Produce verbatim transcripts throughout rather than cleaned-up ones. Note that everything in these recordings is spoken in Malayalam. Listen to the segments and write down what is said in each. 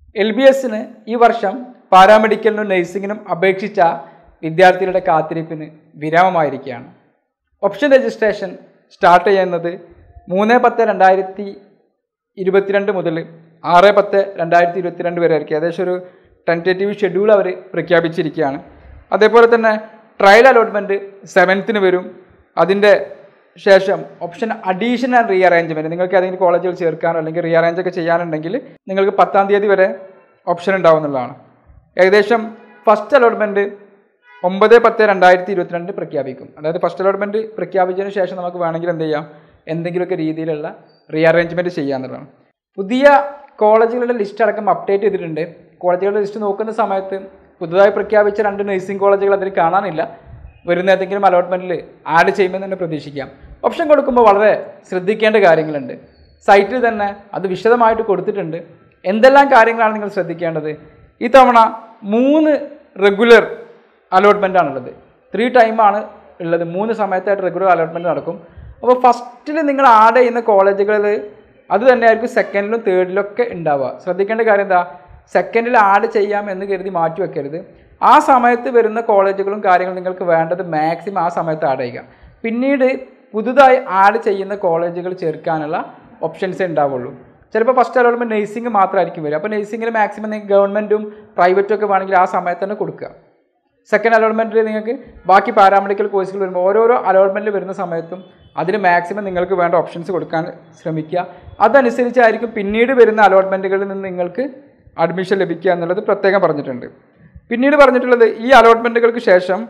എൽ ബി എസിന് ഈ വർഷം പാരാമെഡിക്കലിനും നഴ്സിങ്ങിനും അപേക്ഷിച്ച വിദ്യാർത്ഥികളുടെ കാത്തിരിപ്പിന് വിരാമമായിരിക്കുകയാണ്. ഓപ്ഷൻ രജിസ്ട്രേഷൻ സ്റ്റാർട്ട് ചെയ്യുന്നത് മൂന്ന് പത്ത് രണ്ടായിരത്തി ഇരുപത്തിരണ്ട് മുതൽ ആറ് പത്ത് രണ്ടായിരത്തി ഇരുപത്തിരണ്ട് വരെ ആയിരിക്കും. ഏകദേശം ഒരു ടെൻറ്റേറ്റീവ് ഷെഡ്യൂൾ അവർ പ്രഖ്യാപിച്ചിരിക്കുകയാണ്. അതേപോലെ തന്നെ ട്രയൽ അലോട്ട്മെൻറ്റ് സെവൻത്തിന് വരും. അതിൻ്റെ ശേഷം option addition and rearrangement, നിങ്ങൾക്ക് ഏതെങ്കിലും കോളേജുകൾ ചേർക്കാനോ അല്ലെങ്കിൽ റീ അറേഞ്ച് ഒക്കെ ചെയ്യാനുണ്ടെങ്കിൽ നിങ്ങൾക്ക് പത്താം തീയതി വരെ ഓപ്ഷൻ ഉണ്ടാവുന്നതാണ്. ഏകദേശം ഫസ്റ്റ് അലോട്ട്മെൻറ്റ് ഒമ്പത് പത്ത് രണ്ടായിരത്തി ഇരുപത്തിരണ്ട് പ്രഖ്യാപിക്കും. അതായത് ഫസ്റ്റ് അലോട്ട്മെൻറ്റ് പ്രഖ്യാപിച്ചതിന് ശേഷം നമുക്ക് വേണമെങ്കിൽ എന്ത് ചെയ്യാം, എന്തെങ്കിലുമൊക്കെ രീതിയിലുള്ള റീ അറേഞ്ച്മെൻറ്റ് ചെയ്യാവുന്നതാണ്. പുതിയ കോളേജുകളുടെ ലിസ്റ്റ് അടക്കം അപ്ഡേറ്റ് ചെയ്തിട്ടുണ്ട്. കോളേജുകളുടെ ലിസ്റ്റ് നോക്കുന്ന സമയത്ത് പുതുതായി പ്രഖ്യാപിച്ച രണ്ട് നഴ്സിംഗ് കോളേജുകൾ അതിൽ കാണാനില്ല. വരുന്ന ഏതെങ്കിലും അലോട്ട്മെൻറ്റിൽ ആഡ് ചെയ്യുമെന്ന് തന്നെ പ്രതീക്ഷിക്കാം. ഓപ്ഷൻ കൊടുക്കുമ്പോൾ വളരെ ശ്രദ്ധിക്കേണ്ട കാര്യങ്ങളുണ്ട്. സൈറ്റിൽ തന്നെ അത് വിശദമായിട്ട് കൊടുത്തിട്ടുണ്ട്. എന്തെല്ലാം കാര്യങ്ങളാണ് നിങ്ങൾ ശ്രദ്ധിക്കേണ്ടത്? ഈ തവണ മൂന്ന് റെഗുലർ അലോട്ട്മെൻറ്റാണുള്ളത്. ത്രീ ടൈമാണ് ഉള്ളത്. മൂന്ന് സമയത്തായിട്ട് റെഗുലർ അലോട്ട്മെൻറ്റ് നടക്കും. അപ്പോൾ ഫസ്റ്റിൽ നിങ്ങൾ ആഡ് ചെയ്യുന്ന കോളേജുകളിൽ അത് തന്നെയായിരിക്കും സെക്കൻഡിലും തേർഡിലൊക്കെ ഉണ്ടാവുക. ശ്രദ്ധിക്കേണ്ട കാര്യം എന്താ, സെക്കൻഡിൽ ആഡ് ചെയ്യാം എന്ന് കരുതി മാറ്റി വെക്കരുത്. ആ സമയത്ത് വരുന്ന കോളേജുകളും കാര്യങ്ങളും നിങ്ങൾക്ക് വേണ്ടത് മാക്സിമം ആ സമയത്ത് ആഡ് ചെയ്യുക. പിന്നീട് പുതുതായി ആഡ് ചെയ്യുന്ന കോളേജുകൾ ചേർക്കാനുള്ള ഓപ്ഷൻസേ ഉണ്ടാവുള്ളൂ. ചിലപ്പോൾ ഫസ്റ്റ് അലോട്ട്മെൻറ്റ് നഴ്സിംഗ് മാത്രമായിരിക്കും വരിക. അപ്പോൾ നഴ്സിംഗിൽ മാക്സിമം നിങ്ങൾക്ക് ഗവൺമെൻറ്റും പ്രൈവറ്റും ഒക്കെ വേണമെങ്കിൽ ആ സമയത്ത് തന്നെ കൊടുക്കുക. സെക്കൻഡ് അലോട്ട്മെൻറ്റിൽ നിങ്ങൾക്ക് ബാക്കി പാരാമെഡിക്കൽ കോഴ്സുകൾ വരുമ്പോൾ ഓരോരോ അലോട്ട്മെൻറ്റിൽ വരുന്ന സമയത്തും അതിന് മാക്സിമം നിങ്ങൾക്ക് വേണ്ട ഓപ്ഷൻസ് കൊടുക്കാൻ ശ്രമിക്കുക. അതനുസരിച്ചായിരിക്കും പിന്നീട് വരുന്ന അലോട്ട്മെൻറ്റുകളിൽ നിന്ന് നിങ്ങൾക്ക് അഡ്മിഷൻ ലഭിക്കുക എന്നുള്ളത് പ്രത്യേകം പറഞ്ഞിട്ടുണ്ട്. പിന്നീട് പറഞ്ഞിട്ടുള്ളത് ഈ അലോട്ട്മെൻറ്റുകൾക്ക് ശേഷം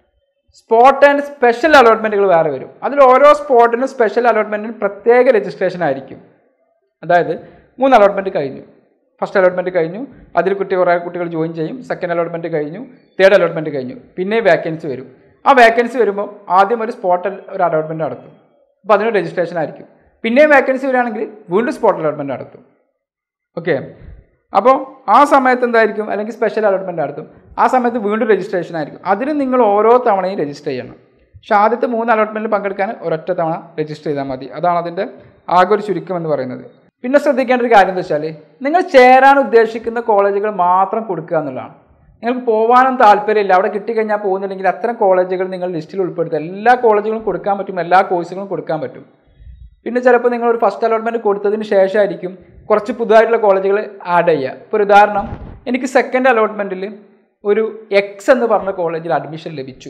സ്പോട്ട് ആൻഡ് സ്പെഷ്യൽ അലോട്ട്മെൻറ്റുകൾ വേറെ വരും. അതിൽ ഓരോ സ്പോട്ടിനും സ്പെഷ്യൽ അലോട്ട്മെൻറ്റിനും പ്രത്യേക രജിസ്ട്രേഷൻ ആയിരിക്കും. അതായത് മൂന്ന് അലോട്ട്മെൻറ്റ് കഴിഞ്ഞു, ഫസ്റ്റ് അലോട്ട്മെൻറ്റ് കഴിഞ്ഞു, അതിൽ കുട്ടി കുറേ കുട്ടികൾ ജോയിൻ ചെയ്യും. സെക്കൻഡ് അലോട്ട്മെൻറ്റ് കഴിഞ്ഞു, തേർഡ് അലോട്ട്മെൻറ്റ് കഴിഞ്ഞു, പിന്നെ വേക്കൻസി വരും. ആ വേക്കൻസി വരുമ്പോൾ ആദ്യം ഒരു സ്പോട്ട് ഒരു അലോട്ട്മെൻറ്റ് നടത്തും. അപ്പോൾ അതിന് രജിസ്ട്രേഷൻ ആയിരിക്കും. പിന്നെയും വേക്കൻസി വരികയാണെങ്കിൽ വീണ്ടും സ്പോട്ട് അലോട്ട്മെൻറ്റ് നടത്തും. ഓക്കെ, അപ്പോൾ ആ സമയത്ത് എന്തായിരിക്കും, അല്ലെങ്കിൽ സ്പെഷ്യൽ അലോട്ട്മെൻറ്റ് നടത്തും. ആ സമയത്ത് വീണ്ടും രജിസ്ട്രേഷൻ ആയിരിക്കും. അതിന് നിങ്ങൾ ഓരോ തവണയും രജിസ്റ്റർ ചെയ്യണം. പക്ഷേ ആദ്യത്തെ മൂന്ന് അലോട്ട്മെൻറ്റിൽ പങ്കെടുക്കാൻ ഒരൊറ്റ തവണ രജിസ്റ്റർ ചെയ്താൽ മതി. അതാണ് അതിൻ്റെ ആകെ ഒരു ചുരുക്കം എന്ന് പറയുന്നത്. പിന്നെ ശ്രദ്ധിക്കേണ്ട ഒരു കാര്യം എന്താ വെച്ചാൽ, നിങ്ങൾ ചേരാൻ ഉദ്ദേശിക്കുന്ന കോളേജുകൾ മാത്രം കൊടുക്കുക എന്നുള്ളതാണ്. നിങ്ങൾക്ക് പോകാനും താല്പര്യമില്ല, അവിടെ കിട്ടിക്കഴിഞ്ഞാൽ പോകുന്നില്ലെങ്കിൽ അത്തരം കോളേജുകൾ നിങ്ങൾ ലിസ്റ്റിൽ ഉൾപ്പെടുത്തുക. എല്ലാ കോളേജുകളും കൊടുക്കാൻ പറ്റും, എല്ലാ കോഴ്സുകളും കൊടുക്കാൻ പറ്റും. പിന്നെ ചിലപ്പോൾ നിങ്ങൾ ഒരു ഫസ്റ്റ് അലോട്ട്മെൻറ്റ് കൊടുത്തതിന് ശേഷമായിരിക്കും കുറച്ച് പുതുതായിട്ടുള്ള കോളേജുകൾ ആഡ് ചെയ്യുക. ഇപ്പോൾ ഒരു ഉദാഹരണം, എനിക്ക് സെക്കൻഡ് അലോട്ട്മെൻറ്റിൽ ഒരു എക്സ് എന്ന് പറഞ്ഞ കോളേജിൽ അഡ്മിഷൻ ലഭിച്ചു.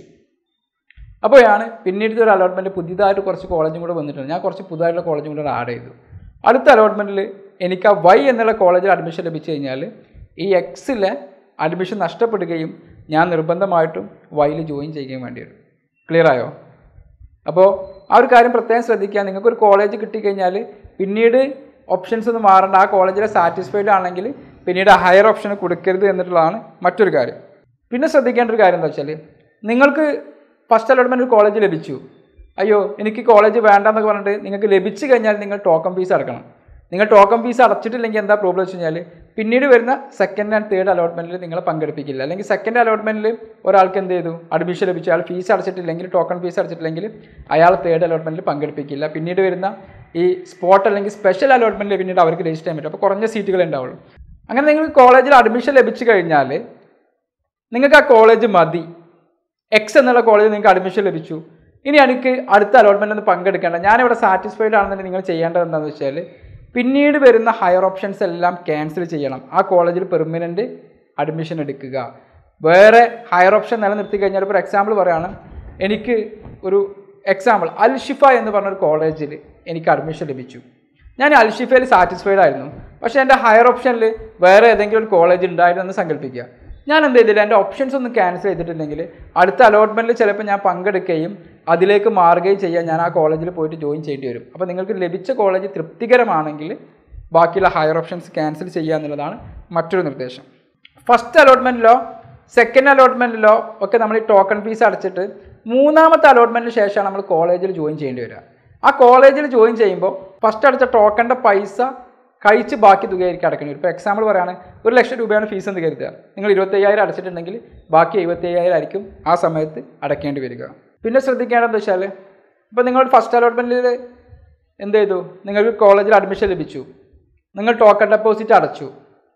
അപ്പോഴാണ് പിന്നീട് ഒരു അലോട്ട്മെൻറ്റ് പുതിയതായിട്ട് കുറച്ച് കോളേജും കൂടെ വന്നിട്ടുണ്ട്. ഞാൻ കുറച്ച് പുതുതായിട്ടുള്ള കോളേജും കൂടെ ആഡ് ചെയ്തു. അടുത്ത അലോട്ട്മെൻറ്റിൽ എനിക്ക് ആ വൈ എന്നുള്ള കോളേജിൽ അഡ്മിഷൻ ലഭിച്ചു കഴിഞ്ഞാൽ ഈ എക്സിലെ അഡ്മിഷൻ നഷ്ടപ്പെടുകയും ഞാൻ നിർബന്ധമായിട്ടും വൈയിൽ ജോയിൻ ചെയ്യുകയും വേണ്ടി വരും. ക്ലിയർ ആയോ? അപ്പോൾ ആ ഒരു കാര്യം പ്രത്യേകം ശ്രദ്ധിക്കുക. നിങ്ങൾക്കൊരു കോളേജ് കിട്ടിക്കഴിഞ്ഞാൽ പിന്നീട് ഓപ്ഷൻസ് ഒന്നും മാറേണ്ട. ആ കോളേജിലെ സാറ്റിസ്ഫൈഡ് ആണെങ്കിൽ പിന്നീട് ഹയർ ഓപ്ഷൻ കൊടുക്കരുത് എന്നിട്ടുള്ളതാണ് മറ്റൊരു കാര്യം. പിന്നെ ശ്രദ്ധിക്കേണ്ട ഒരു കാര്യം എന്താ വെച്ചാൽ, നിങ്ങൾക്ക് ഫസ്റ്റ് അലോട്ട്മെൻറ്റ് ഒരു കോളേജ് ലഭിച്ചു, അയ്യോ എനിക്ക് കോളേജ് വേണ്ടെന്നൊക്കെ പറഞ്ഞിട്ട് നിങ്ങൾക്ക് ലഭിച്ചു കഴിഞ്ഞാൽ നിങ്ങൾ ടോക്കൺ ഫീസ് അടക്കണം. നിങ്ങൾ ടോക്കൺ ഫീസ് അടച്ചിട്ടില്ലെങ്കിൽ എന്താ പ്രോബ്ലം വെച്ച് കഴിഞ്ഞാൽ പിന്നീട് വരുന്ന സെക്കൻഡ് ആൻഡ് തേർഡ് അലോട്ട്മെൻറ്റിൽ നിങ്ങളെ പങ്കെടുപ്പിക്കില്ല. അല്ലെങ്കിൽ സെക്കൻഡ് അലോട്ട്മെൻറ്റിൽ ഒരാൾക്ക് എന്ത് ചെയ്തു, അഡ്മിഷൻ ലഭിച്ചു, അയാൾ ഫീസ് അടച്ചിട്ടില്ലെങ്കിൽ, ടോക്കൺ ഫീസ് അടച്ചിട്ടില്ലെങ്കിൽ അയാൾ തേർഡ് അലോട്ട്മെൻറ്റിൽ പങ്കെടുപ്പിക്കില്ല. പിന്നീട് വരുന്ന ഈ സ്പോട്ട് അല്ലെങ്കിൽ സ്പെഷ്യൽ അലോട്ട്മെൻറ്റിൽ പിന്നീട് അവർക്ക് രജിസ്റ്റർ ചെയ്യാൻ പറ്റും. അപ്പോൾ കുറഞ്ഞ സീറ്റുകളേ ഉണ്ടാവുള്ളൂ. അങ്ങനെ നിങ്ങൾക്ക് കോളേജിൽ അഡ്മിഷൻ ലഭിച്ചു കഴിഞ്ഞാൽ നിങ്ങൾക്ക് ആ കോളേജ് മതി. എക്സ് എന്നുള്ള കോളേജിൽ നിങ്ങൾക്ക് അഡ്മിഷൻ ലഭിച്ചു, ഇനി എനിക്ക് അടുത്ത അലോട്ട്മെൻറ്റ് ഒന്ന് പങ്കെടുക്കേണ്ട, ഞാനിവിടെ സാറ്റിസ്ഫൈഡ് ആണെന്നുണ്ടെങ്കിൽ നിങ്ങൾ ചെയ്യേണ്ടത് എന്താണെന്ന് വെച്ചാൽ പിന്നീട് വരുന്ന ഹയർ ഓപ്ഷൻസ് എല്ലാം ക്യാൻസൽ ചെയ്യണം. ആ കോളേജിൽ പെർമനൻറ്റ് അഡ്മിഷൻ എടുക്കുക. വേറെ ഹയർ ഓപ്ഷൻ നിലനിർത്തി കഴിഞ്ഞാൽ, ഇപ്പോൾ എക്സാമ്പിൾ പറയുകയാണ്, എനിക്ക് ഒരു എക്സാമ്പിൾ അൽഷിഫ എന്ന് പറഞ്ഞൊരു കോളേജിൽ എനിക്ക് അഡ്മിഷൻ ലഭിച്ചു. ഞാൻ അൽഷിഫയിൽ സാറ്റിസ്ഫൈഡ് ആയിരുന്നു, പക്ഷേ എൻ്റെ ഹയർ ഓപ്ഷനിൽ വേറെ ഏതെങ്കിലും ഒരു കോളേജ് ഉണ്ടായിരുന്നെന്ന് സങ്കല്പിക്കുക. ഞാൻ എന്ത് ചെയ്തില്ല, എൻ്റെ ഓപ്ഷൻസ് ഒന്നും ക്യാൻസൽ ചെയ്തിട്ടില്ലെങ്കിൽ അടുത്ത അലോട്ട്മെൻറ്റിൽ ചിലപ്പോൾ ഞാൻ പങ്കെടുക്കുകയും അതിലേക്ക് മാറുകയും ചെയ്യാൻ ഞാൻ ആ കോളേജിൽ പോയിട്ട് ജോയിൻ ചെയ്യേണ്ടി വരും. അപ്പോൾ നിങ്ങൾക്ക് ലഭിച്ച കോളേജ് തൃപ്തികരമാണെങ്കിൽ ബാക്കിയുള്ള ഹയർ ഓപ്ഷൻസ് ക്യാൻസൽ ചെയ്യുക എന്നുള്ളതാണ് മറ്റൊരു നിർദ്ദേശം. ഫസ്റ്റ് അലോട്ട്മെൻറ്റിലോ സെക്കൻഡ് അലോട്ട്മെൻറ്റിലോ ഒക്കെ നമ്മൾ ഈ ടോക്കൺ ഫീസ് അടച്ചിട്ട് മൂന്നാമത്തെ അലോട്ട്മെൻറ്റിന് ശേഷമാണ് നമ്മൾ കോളേജിൽ ജോയിൻ ചെയ്യേണ്ടി വരിക. ആ കോളേജിൽ ജോയിൻ ചെയ്യുമ്പോൾ ഫസ്റ്റ് അടച്ച ടോക്കണിൻ്റെ പൈസ കഴിച്ച് ബാക്കി തുകയായിരിക്കും അടക്കേണ്ടി വരും. ഇപ്പോൾ എക്സാമ്പിൾ പറയുകയാണ്, ഒരു ലക്ഷം രൂപയാണ് ഫീസ് എന്ന് കരുതുക. നിങ്ങൾ ഇരുപത്തയ്യായിരം അടച്ചിട്ടുണ്ടെങ്കിൽ ബാക്കി എഴുപത്തി അയ്യായിരം ആയിരിക്കും ആ സമയത്ത് അടക്കേണ്ടി വരിക. പിന്നെ ശ്രദ്ധിക്കേണ്ടതെന്ന് വെച്ചാൽ, ഇപ്പോൾ നിങ്ങൾ ഫസ്റ്റ് അലോട്ട്മെൻറ്റിൽ എന്ത് ചെയ്തു, നിങ്ങൾക്ക് കോളേജിൽ അഡ്മിഷൻ ലഭിച്ചു, നിങ്ങൾ ടോക്കൺ ഡെപ്പോസിറ്റ് അടച്ചു,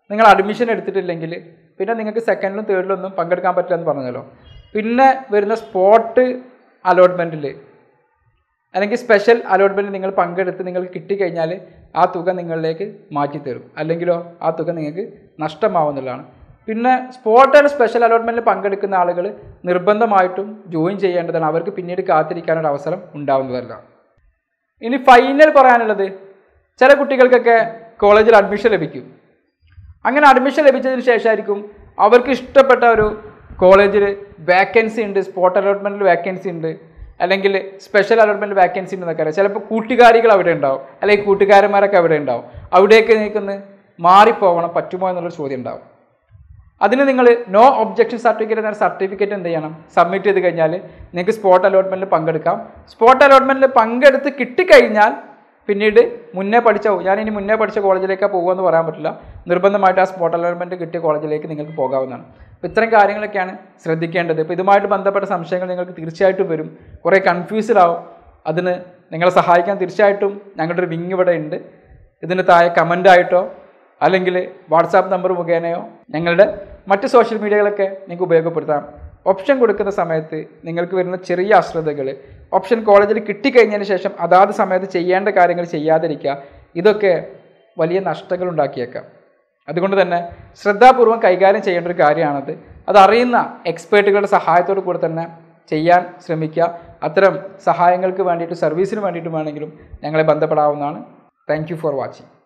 നിങ്ങൾ അഡ്മിഷൻ എടുത്തിട്ടില്ലെങ്കിൽ പിന്നെ നിങ്ങൾക്ക് സെക്കൻഡിലും തേർഡിലൊന്നും പങ്കെടുക്കാൻ പറ്റില്ല എന്ന് പറഞ്ഞല്ലോ. പിന്നെ വരുന്ന സ്പോട്ട് അലോട്ട്മെൻറ്റിൽ അല്ലെങ്കിൽ സ്പെഷ്യൽ അലോട്ട്മെൻറ്റിൽ നിങ്ങൾ പങ്കെടുത്ത് നിങ്ങൾക്ക് കിട്ടിക്കഴിഞ്ഞാൽ ആ തുക നിങ്ങളിലേക്ക് മാറ്റിത്തരും, അല്ലെങ്കിലോ ആ തുക നിങ്ങൾക്ക് നഷ്ടമാവുന്നതാണ്. പിന്നെ സ്പോട്ട് ആൻഡ് സ്പെഷ്യൽ അലോട്ട്മെൻറ്റിൽ പങ്കെടുക്കുന്ന ആളുകൾ നിർബന്ധമായിട്ടും ജോയിൻ ചെയ്യേണ്ടതാണ്. അവർക്ക് പിന്നീട് കാത്തിരിക്കാനൊരു അവസരം ഉണ്ടാവുന്നതല്ല. ഇനി ഫൈനൽ പറയാനുള്ളത്, ചില കുട്ടികൾക്കൊക്കെ കോളേജിൽ അഡ്മിഷൻ ലഭിക്കും. അങ്ങനെ അഡ്മിഷൻ ലഭിച്ചതിന് ശേഷമായിരിക്കും അവർക്ക് ഇഷ്ടപ്പെട്ട ഒരു കോളേജിൽ വേക്കൻസി ഉണ്ട്, സ്പോട്ട് അലോട്ട്മെൻറ്റിൽ വേക്കൻസി ഉണ്ട്, അല്ലെങ്കിൽ സ്പെഷ്യൽ അലോട്ട്മെൻറ്റിൽ വേക്കൻസി ഉണ്ടെന്നൊക്കെ അറിയാം. ചിലപ്പോൾ കൂട്ടുകാരികൾ അവിടെ ഉണ്ടാവും, അല്ലെങ്കിൽ കൂട്ടുകാരന്മാരൊക്കെ അവിടെ ഉണ്ടാവും. അവിടേക്ക് നിൽക്കുന്ന മാറിപ്പോകണം പറ്റുമോ എന്നുള്ളൊരു ചോദ്യം ഉണ്ടാവും. അതിന് നിങ്ങൾ നോ ഒബ്ജക്ഷൻ സർട്ടിഫിക്കറ്റ് എന്ന സർട്ടിഫിക്കറ്റ് എന്ത് ചെയ്യണം, സബ്മിറ്റ് ചെയ്ത് കഴിഞ്ഞാൽ നിങ്ങൾക്ക് സ്പോട്ട് അലോട്ട്മെൻറ്റിൽ പങ്കെടുക്കാം. സ്പോട്ട് അലോട്ട്മെൻറ്റിൽ പങ്കെടുത്ത് കിട്ടിക്കഴിഞ്ഞാൽ പിന്നീട് മുന്നേ പഠിച്ച ഞാനിനി മുന്നേ പഠിച്ച കോളേജിലേക്കാണ് പോകുമെന്ന് പറയാൻ പറ്റില്ല. നിർബന്ധമായിട്ട് ആ സ്പോട്ട് അലോട്ട്മെൻറ്റ് കിട്ടിയ കോളേജിലേക്ക് നിങ്ങൾക്ക് പോകാവുന്നതാണ്. അപ്പോൾ ഇത്തരം കാര്യങ്ങളൊക്കെയാണ് ശ്രദ്ധിക്കേണ്ടത്. ഇപ്പോൾ ഇതുമായിട്ട് ബന്ധപ്പെട്ട സംശയങ്ങൾ നിങ്ങൾക്ക് തീർച്ചയായിട്ടും വരും, കുറേ കൺഫ്യൂസ്ഡ് ആവും. അതിന് നിങ്ങളെ സഹായിക്കാൻ തീർച്ചയായിട്ടും ഞങ്ങളുടെ ഒരു വിങ് ഇവിടെ ഉണ്ട്. ഇതിന് താഴെ കമൻ്റായിട്ടോ അല്ലെങ്കിൽ വാട്സാപ്പ് നമ്പർ മുഖേനയോ ഞങ്ങളുടെ മറ്റ് സോഷ്യൽ മീഡിയകളൊക്കെ നിങ്ങൾക്ക് ഉപയോഗപ്പെടുത്താം. ഓപ്ഷൻ കൊടുക്കുന്ന സമയത്ത് നിങ്ങൾക്ക് വരുന്ന ചെറിയ അശ്രദ്ധകൾ, ഓപ്ഷൻ കോളേജിൽ കിട്ടിക്കഴിഞ്ഞതിന് ശേഷം അതാത് സമയത്ത് ചെയ്യേണ്ട കാര്യങ്ങൾ ചെയ്യാതിരിക്കുക, ഇതൊക്കെ വലിയ നഷ്ടങ്ങൾ ഉണ്ടാക്കിയേക്കാം. അതുകൊണ്ട് തന്നെ ശ്രദ്ധാപൂർവം കൈകാര്യം ചെയ്യേണ്ട ഒരു കാര്യമാണത്. അതറിയുന്ന എക്സ്പേർട്ടുകളുടെ സഹായത്തോടു കൂടെ തന്നെ ചെയ്യാൻ ശ്രമിക്കുക. അത്തരം സഹായങ്ങൾക്ക് വേണ്ടിയിട്ട് സർവീസിന് വേണ്ടിയിട്ട് വേണമെങ്കിലും ഞങ്ങളെ ബന്ധപ്പെടാവുന്നതാണ്. Thank you for watching.